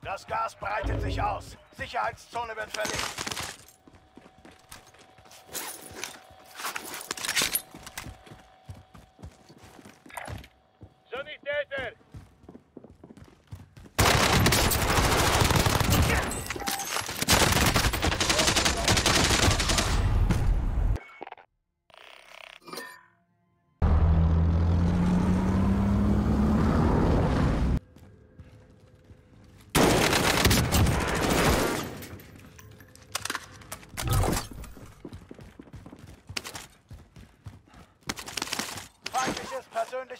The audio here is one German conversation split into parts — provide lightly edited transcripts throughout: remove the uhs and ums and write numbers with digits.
Das Gas breitet sich aus. Sicherheitszone wird verlegt. Sanitäter! Feindliches persönlich.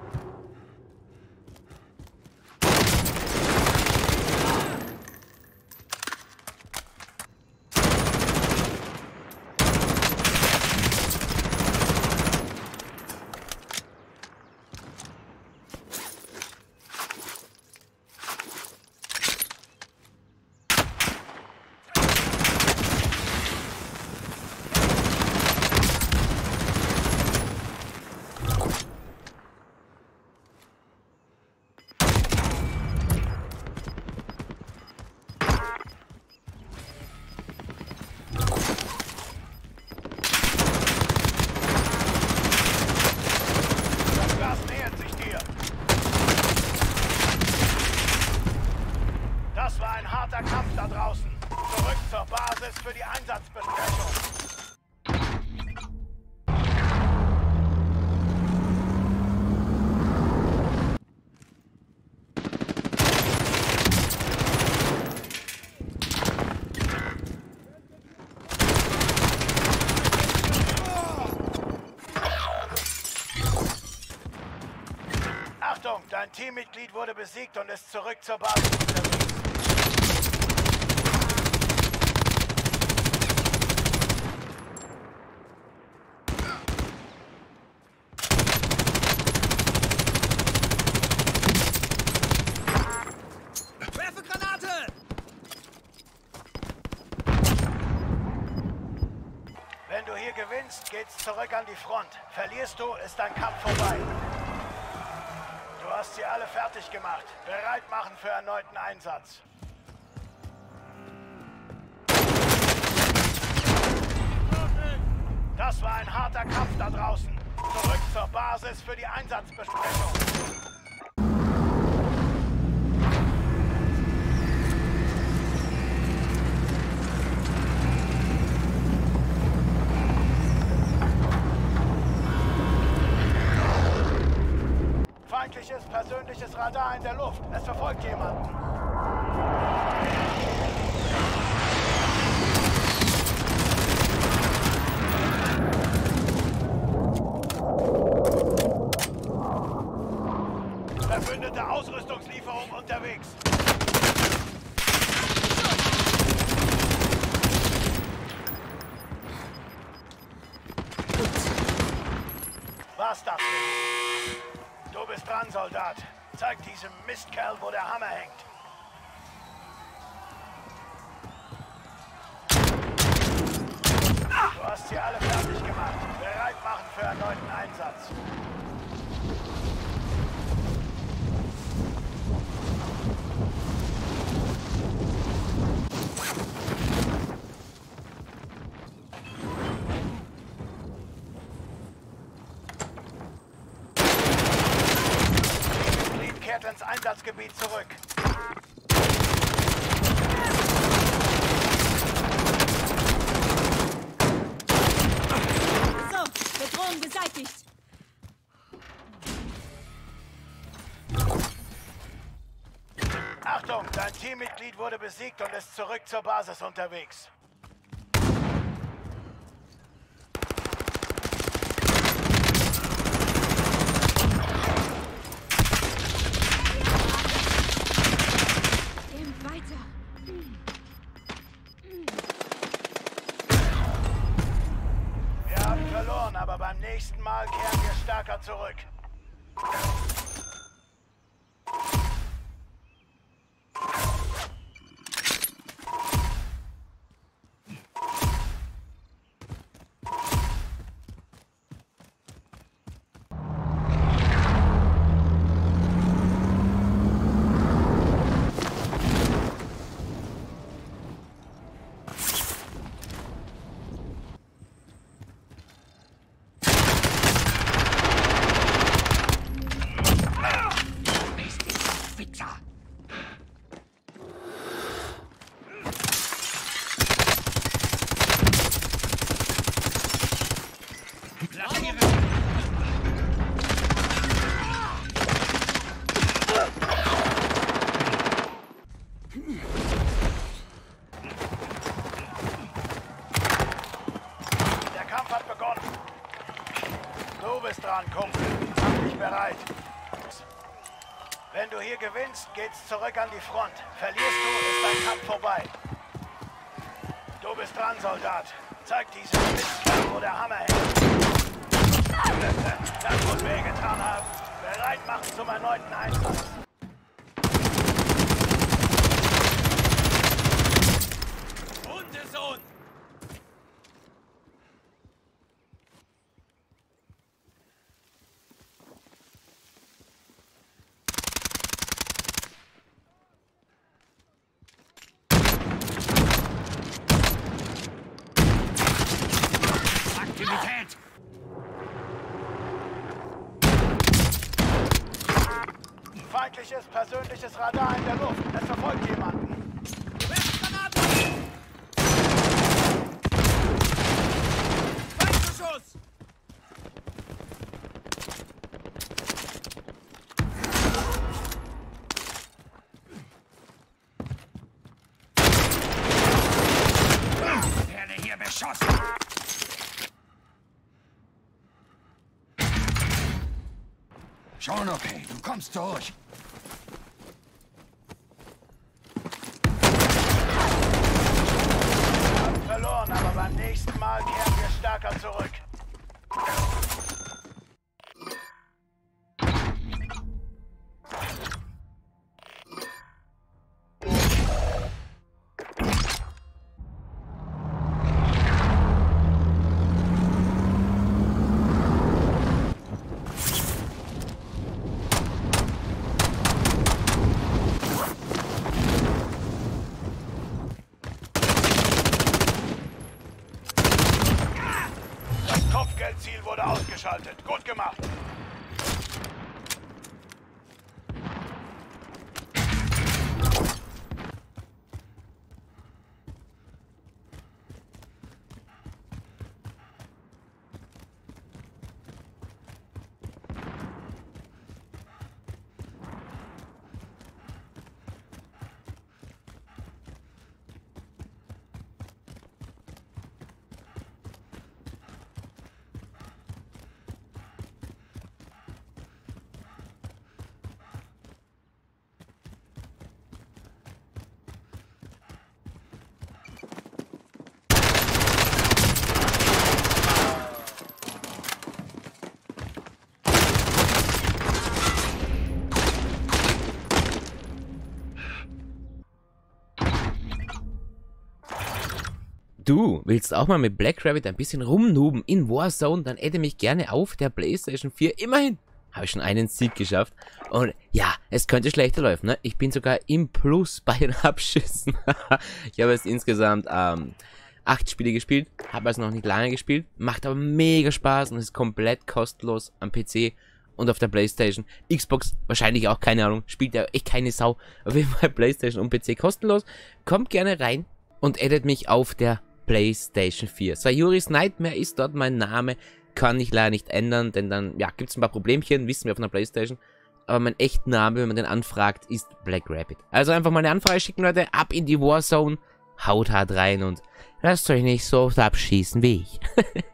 Das Gas nähert sich dir. Das war ein harter Kampf da draußen. Zurück zur Basis für die Einsatzbesprechung. Achtung, dein Teammitglied wurde besiegt und ist zurück zur Basis unterwegs. Werfe Granate! Wenn du hier gewinnst, geht's zurück an die Front. Verlierst du, ist dein Kampf vorbei. Du hast sie alle fertig gemacht. Bereit machen für erneuten Einsatz. Das war ein harter Kampf da draußen. Zurück zur Basis für die Einsatzbesprechung. Feindliches persönliches Radar in der Luft. Es verfolgt jemanden. Verbündete Ausrüstungslieferung unterwegs. Was das? Du bist dran, Soldat. Zeig diesem Mistkerl, wo der Hammer hängt. Du hast sie alle fertig gemacht. Bereit machen für erneuten Einsatz. Kehrt ins Einsatzgebiet zurück. So, Bedrohung beseitigt. Achtung, dein Teammitglied wurde besiegt und ist zurück zur Basis unterwegs. Wir haben verloren, aber beim nächsten Mal kehren wir stärker zurück. Wichser! Der Kampf hat begonnen. Du bist dran, Kumpel. Mach dich bereit. Wenn du hier gewinnst, geht's zurück an die Front. Verlierst du, ist dein Kampf vorbei. Du bist dran, Soldat. Zeig diesem Mistkerl, wo der Hammer hängt. Das muss wehgetan haben. Bereit machen zum erneuten Einsatz. Hundesohn! Aktivität! Feindliches persönliches Radar in der Luft. Es verfolgt jemanden. Werfgranate! Feindbeschuss! Werde hier beschossen! Schon okay, du kommst durch. Wir haben verloren, aber beim nächsten Mal kehren wir stärker zurück. Das Kopfgeldziel wurde ausgeschaltet. Gut gemacht. Du willst auch mal mit Black Rabbit ein bisschen rumnuben in Warzone, dann adde mich gerne auf der PlayStation 4. Immerhin habe ich schon einen Sieg geschafft. Und ja, es könnte schlechter laufen, ne? Ich bin sogar im Plus bei den Abschüssen. Ich habe jetzt insgesamt 8 Spiele gespielt, habe also noch nicht lange gespielt, macht aber mega Spaß und ist komplett kostenlos am PC und auf der PlayStation. Xbox wahrscheinlich auch, keine Ahnung, spielt ja echt keine Sau. Auf jeden Fall PlayStation und PC kostenlos. Kommt gerne rein und addet mich auf der PlayStation 4. Sayuri's Nightmare ist dort mein Name, kann ich leider nicht ändern, denn dann, ja, gibt es ein paar Problemchen, wissen wir auf einer PlayStation. Aber mein echter Name, wenn man den anfragt, ist Black Rabbit. Also einfach mal eine Anfrage schicken, Leute, ab in die Warzone, haut hart rein und lasst euch nicht so abschießen wie ich.